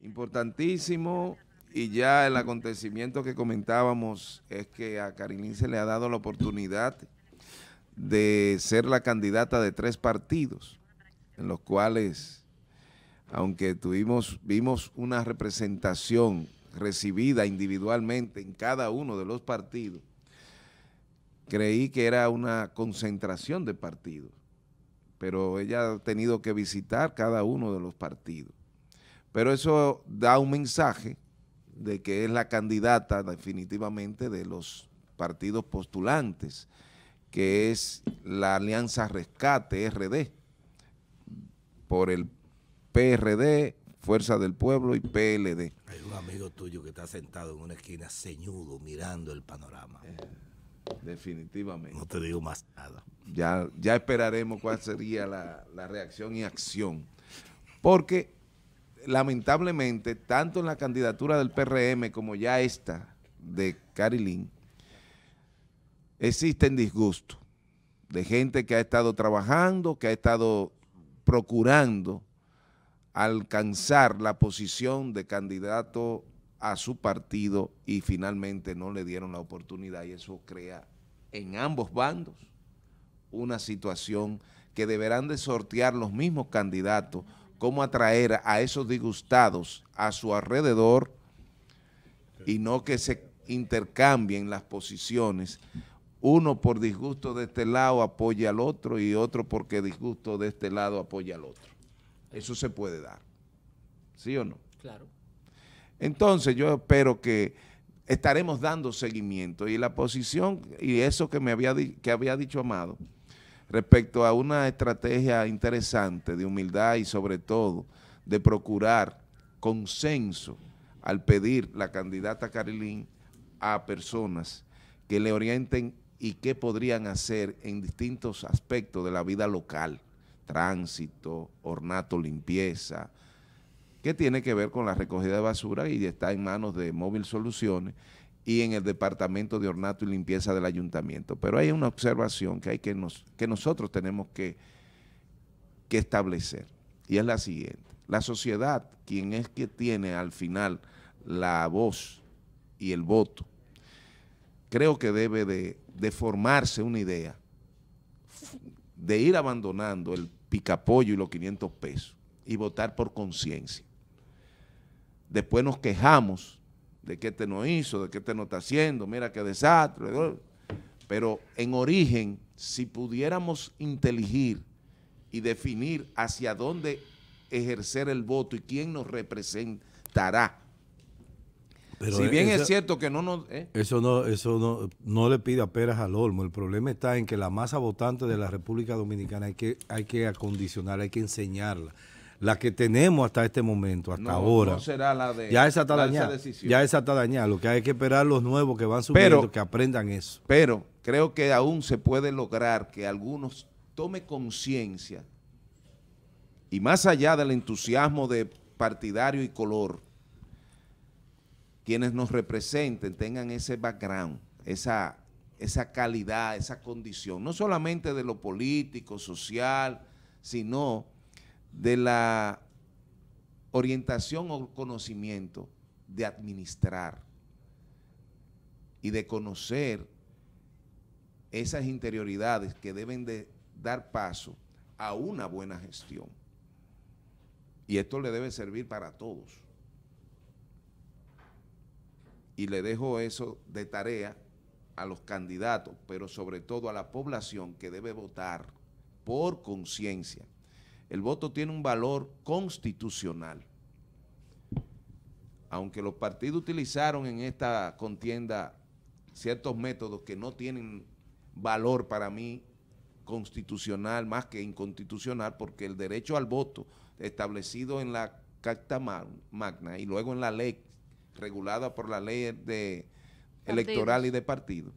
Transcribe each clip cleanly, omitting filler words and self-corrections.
Importantísimo, y ya el acontecimiento que comentábamos es que a Carilín se le ha dado la oportunidad de ser la candidata de 3 partidos, en los cuales, aunque vimos una representación recibida individualmente en cada uno de los partidos, creí que era una concentración de partidos, pero ella ha tenido que visitar cada uno de los partidos. Pero eso da un mensaje de que es la candidata definitivamente de los partidos postulantes, que es la Alianza Rescate RD, por el PRD, Fuerza del Pueblo y PLD. Hay un amigo tuyo que está sentado en una esquina ceñudo mirando el panorama. Definitivamente. No te digo más nada. Ya esperaremos cuál sería la reacción y acción. Porque lamentablemente, tanto en la candidatura del PRM como ya esta de Carilín, existen disgustos de gente que ha estado trabajando, que ha estado procurando alcanzar la posición de candidato a su partido y finalmente no le dieron la oportunidad, y eso crea en ambos bandos una situación que deberán de sortear los mismos candidatos, cómo atraer a esos disgustados a su alrededor y no que se intercambien las posiciones. Uno por disgusto de este lado apoya al otro y otro porque disgusto de este lado apoya al otro. Eso se puede dar, ¿sí o no? Claro. Entonces yo espero que estaremos dando seguimiento, y la posición y eso que había dicho Amado respecto a una estrategia interesante de humildad y sobre todo de procurar consenso al pedir la candidata Carilín a personas que le orienten y qué podrían hacer en distintos aspectos de la vida local, tránsito, ornato, limpieza, que tiene que ver con la recogida de basura y está en manos de Móvil Soluciones y en el Departamento de Ornato y Limpieza del Ayuntamiento. Pero hay una observación que nosotros tenemos que establecer, y es la siguiente. La sociedad, quien es que tiene al final la voz y el voto, creo que debe de formarse una idea de ir abandonando el picapollo y los 500 pesos y votar por conciencia. Después nos quejamos de que este no hizo, de que este no está haciendo, mira qué desastre. Pero en origen, si pudiéramos inteligir y definir hacia dónde ejercer el voto y quién nos representará. Pero si bien eso, es cierto que no nos... Eso no le pide a peras al olmo. El problema está en que la masa votante de la República Dominicana hay que acondicionarla, hay que enseñarla. La que tenemos hasta este momento, hasta ahora. No será la de... Ya esa está dañada. Ya esa está dañada. Lo que hay que esperar los nuevos que van subiendo, que aprendan eso. Pero creo que aún se puede lograr que algunos tomen conciencia, y más allá del entusiasmo de partidario y color, quienes nos representen tengan ese background, esa calidad, esa condición, no solamente de lo político, social, sino de la orientación o conocimiento de administrar y de conocer esas interioridades que deben de dar paso a una buena gestión. Y esto le debe servir para todos. Y le dejo eso de tarea a los candidatos, pero sobre todo a la población que debe votar por conciencia. El voto tiene un valor constitucional. Aunque los partidos utilizaron en esta contienda ciertos métodos que no tienen valor para mí constitucional más que inconstitucional, porque el derecho al voto establecido en la Carta Magna y luego en la ley regulada por la ley electoral y de partido,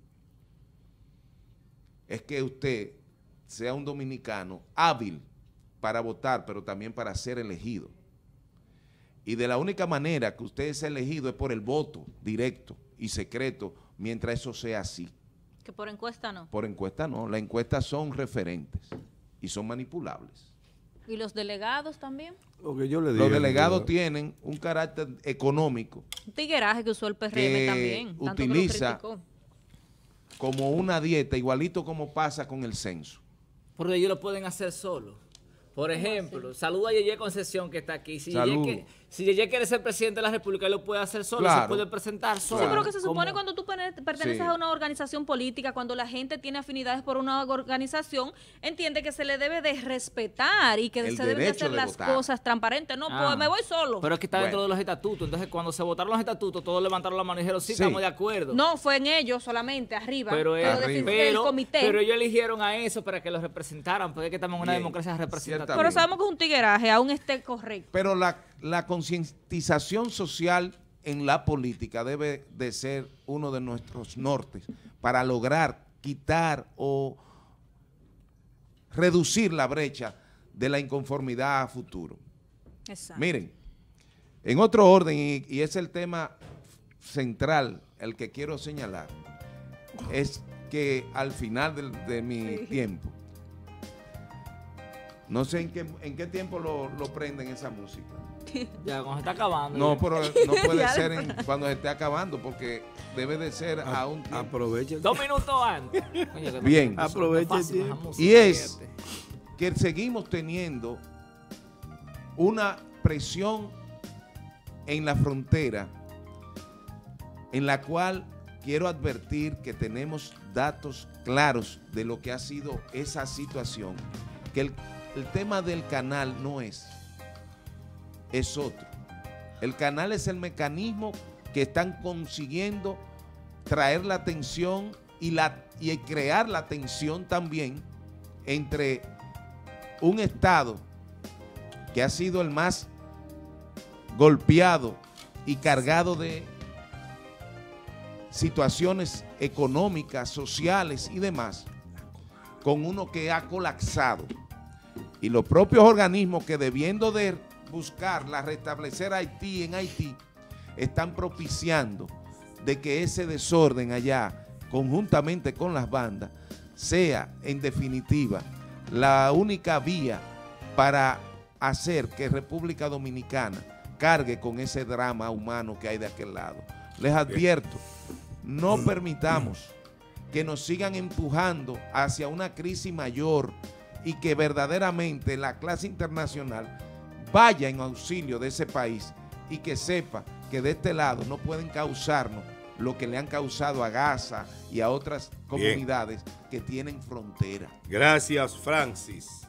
es que usted sea un dominicano hábil para votar, pero también para ser elegido. Y de la única manera que usted es elegido es por el voto directo y secreto, mientras eso sea así. Que por encuesta no. Por encuesta no. Las encuestas son referentes y son manipulables. ¿Y los delegados también? Lo que yo le digo, los delegados tienen un carácter económico. Un tigueraje que usó el PRM también. Tanto Utiliza que lo criticó. como una dieta, igualito como pasa con el censo. Porque ellos lo pueden hacer solo. Por ejemplo, saludo a Yeye Concesión que está aquí. Si Yeye quiere ser presidente de la República, él lo puede hacer solo, Claro. se puede presentar solo. Sí, pero que se supone Como- cuando tú perteneces a una organización política, cuando la gente tiene afinidades por una organización, entiende que se le debe de respetar y que El se deben de derecho hacer de las votar. cosas transparentes. No, Ah. pues me voy solo. Pero es que está dentro Bueno. de los estatutos. Entonces, cuando se votaron los estatutos, todos levantaron la mano y dijeron, sí, Sí. estamos de acuerdo. No, fue en ellos solamente, arriba. Pero, Pero Arriba. el comité. pero ellos eligieron a eso para que los representaran, porque es que estamos en una Bien, democracia representativa. Pero ciertamente. sabemos que es un tigueraje, aún esté correcto. Pero la concientización social en la política debe de ser uno de nuestros nortes para lograr quitar o reducir la brecha de la inconformidad a futuro. Exacto. Miren, en otro orden, y es el tema central, el que quiero señalar, es que al final de mi tiempo, no sé en qué tiempo lo prenden esa música. Ya, cuando se está acabando. No, ya. pero no puede ser cuando se esté acabando, porque debe de ser a un tiempo. Aprovecha. 2 minutos antes. Oye, que Bien. no es Aproveche fácil el esa tiempo. música, Y es fíjate. que seguimos teniendo una presión en la frontera en la cual quiero advertir que tenemos datos claros de lo que ha sido esa situación, que el tema del canal no es otro. El canal es el mecanismo que están consiguiendo traer la atención y crear la tensión también entre un Estado que ha sido el más golpeado y cargado de situaciones económicas, sociales y demás, con uno que ha colapsado. Y los propios organismos que debiendo de buscar restablecer Haití en Haití, están propiciando de que ese desorden allá, conjuntamente con las bandas, sea en definitiva la única vía para hacer que República Dominicana cargue con ese drama humano que hay de aquel lado. Les advierto, no permitamos que nos sigan empujando hacia una crisis mayor y que verdaderamente la clase internacional vaya en auxilio de ese país y que sepa que de este lado no pueden causarnos lo que le han causado a Gaza y a otras comunidades que tienen frontera. Gracias, Francis.